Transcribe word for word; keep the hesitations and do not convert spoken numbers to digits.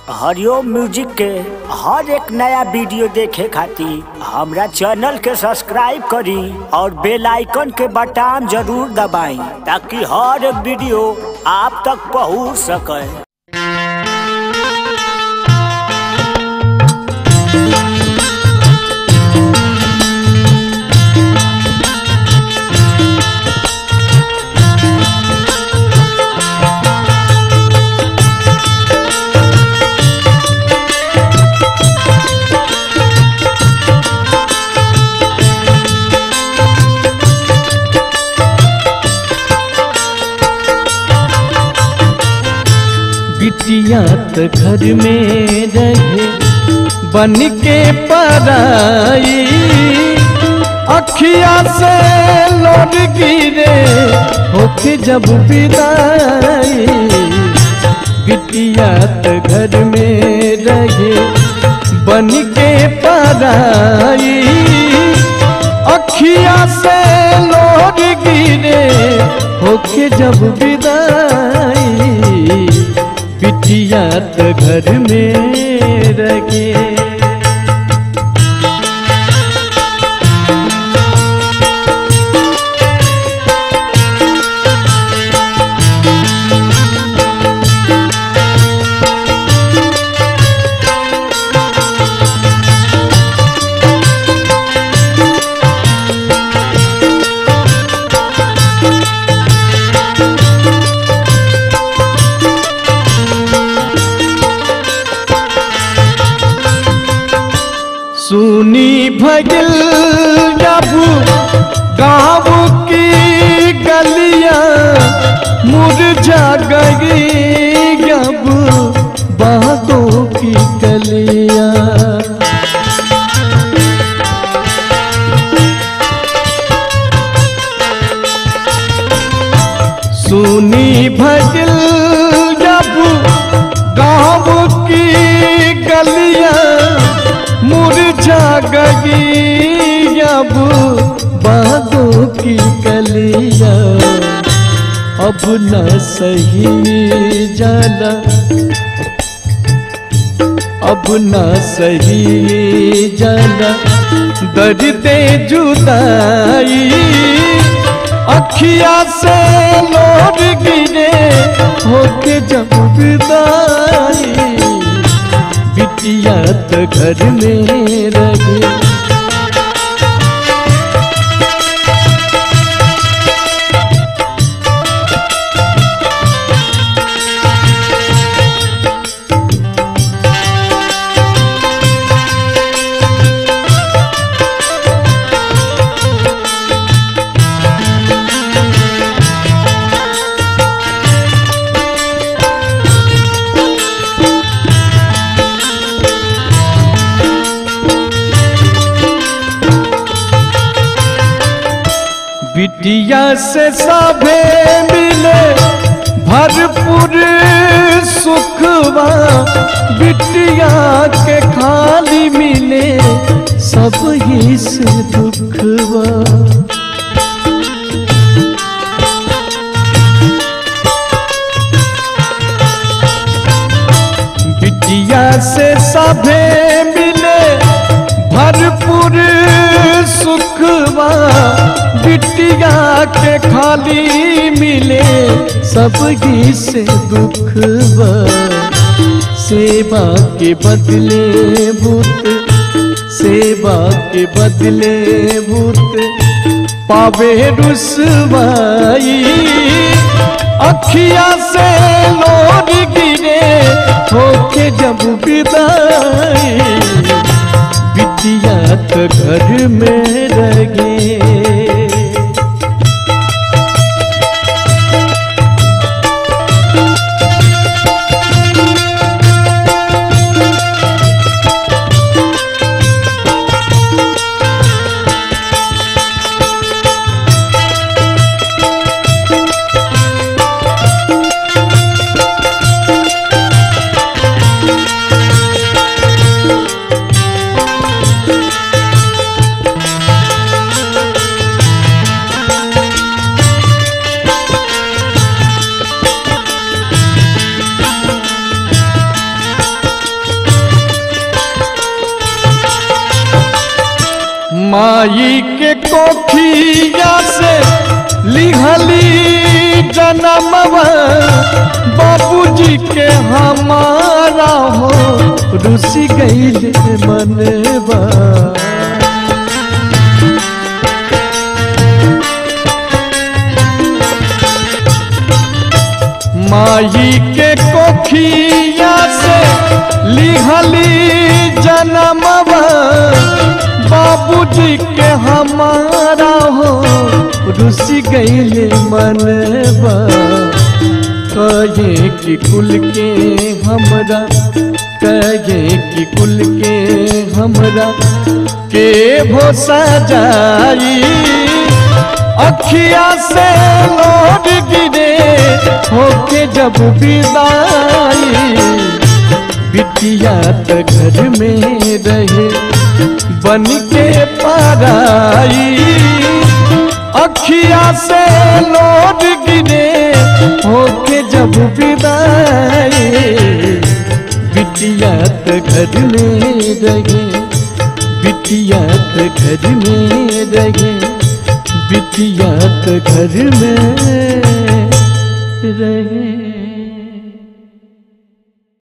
हरिओम music के हर एक नया वीडियो देखे खातिर हमरा चैनल के सब्सक्राइब करी और बेल आइकन के बटन जरूर दबाई ताकि हर एक वीडियो आप तक पहुंच सके। बिटिया त घर में रहे बन के पराई, अखिया से लोड गिरे होके जब विदाई। बिटिया त घर में रहे बन के पराई, अखिया से लोड गिरे होके जब विदाई। बिटिया त घर में रहे सुनी भगल जब गाँव की गलियां मुरझा गई जब बागों की गलियां। सुनी भगल जब गाँव की गलियां मुरझा गई अब बागों की कलियां। अब न सही जाना अब न सही जाना दर्द जुदाई, अखिया से लोड गिरे होके जब विदाई। बिटिया त घर में रहे बिटिया से सभे मिले भरपूर सुखवा, बिटिया के खाली मिले सब ही से दुखवा। बिटिया से सभे मिले भरपूर सुखवा, बिटिया के खाली मिले सब ही से दुखवा। सेवा के बदले भूत सेवा के बदले भूत पावे रुसवाई, अखिया से लोड गिरे होके जब विदाई। बिटिया त घर में रहे माई के कोखिया से लिहली जनमवा बाबूजी के हमारा हो रुसी गईल मनवा। माई के कोखिया से लिहली जनमवा बाबूजी के हमारा हो रुसी गईले मनवा। कहे कि कुल के हमरा कहे कि कुल के हमरा के भोसा जाई अखिया से लोड गिरे होके जब विदाई। बिटिया त घर में रहे बन के पराई अखिया से लोड गिरे होके जब विदाई। बिटिया त घर में रहे बिटिया त घर में रहे बिटिया त घर में रहे।